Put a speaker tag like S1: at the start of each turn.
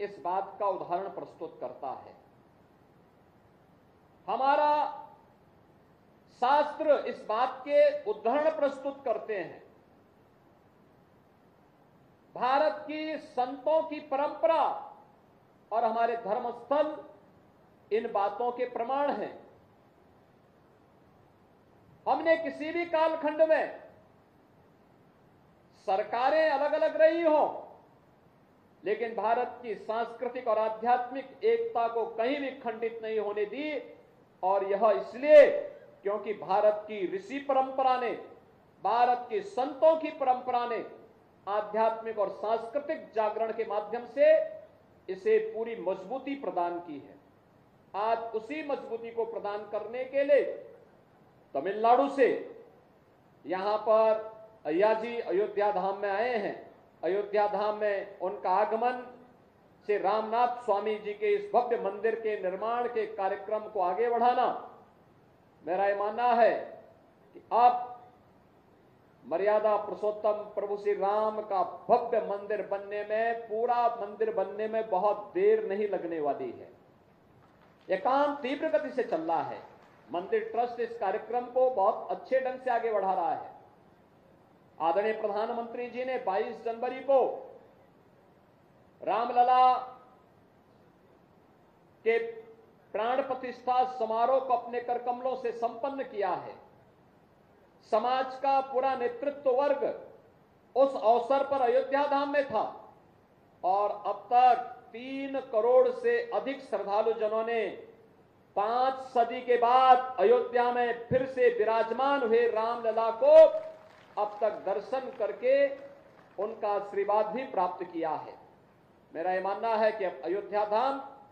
S1: इस बात का उदाहरण प्रस्तुत करता है। हमारा शास्त्र इस बात के उदाहरण प्रस्तुत करते हैं। भारत की संतों की परंपरा और हमारे धर्मस्थल इन बातों के प्रमाण हैं। हमने किसी भी कालखंड में सरकारें अलग अलग रही हो, लेकिन भारत की सांस्कृतिक और आध्यात्मिक एकता को कहीं भी खंडित नहीं होने दी। और यह इसलिए क्योंकि भारत की ऋषि परंपरा ने, भारत के संतों की परंपरा ने आध्यात्मिक और सांस्कृतिक जागरण के माध्यम से इसे पूरी मजबूती प्रदान की है। आज उसी मजबूती को प्रदान करने के लिए तमिलनाडु से यहां पर अय्या जी अयोध्या धाम में आए हैं। अयोध्या धाम में उनका आगमन से रामनाथ स्वामी जी के इस भव्य मंदिर के निर्माण के कार्यक्रम को आगे बढ़ाना, मेरा यह मानना है कि अब मर्यादा पुरुषोत्तम प्रभु श्री राम का भव्य मंदिर बनने में, पूरा मंदिर बनने में बहुत देर नहीं लगने वाली है। यह काम तीव्र गति से चल रहा है। मंदिर ट्रस्ट इस कार्यक्रम को बहुत अच्छे ढंग से आगे बढ़ा रहा है। आदरणीय प्रधानमंत्री जी ने 22 जनवरी को रामलला के प्राण प्रतिष्ठा समारोह को अपने करकमलों से संपन्न किया है। समाज का पूरा नेतृत्व वर्ग उस अवसर पर अयोध्या धाम में था और अब तक 3 करोड़ से अधिक श्रद्धालु जनों ने 5 सदी के बाद अयोध्या में फिर से विराजमान हुए रामलला को अब तक दर्शन करके उनका आशीर्वाद भी प्राप्त किया है। मेरा यह मानना है कि अब अयोध्या धाम